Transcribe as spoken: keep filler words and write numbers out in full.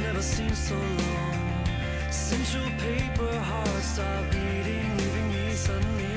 never seemed so long since your paper heart stopped beating, leaving me suddenly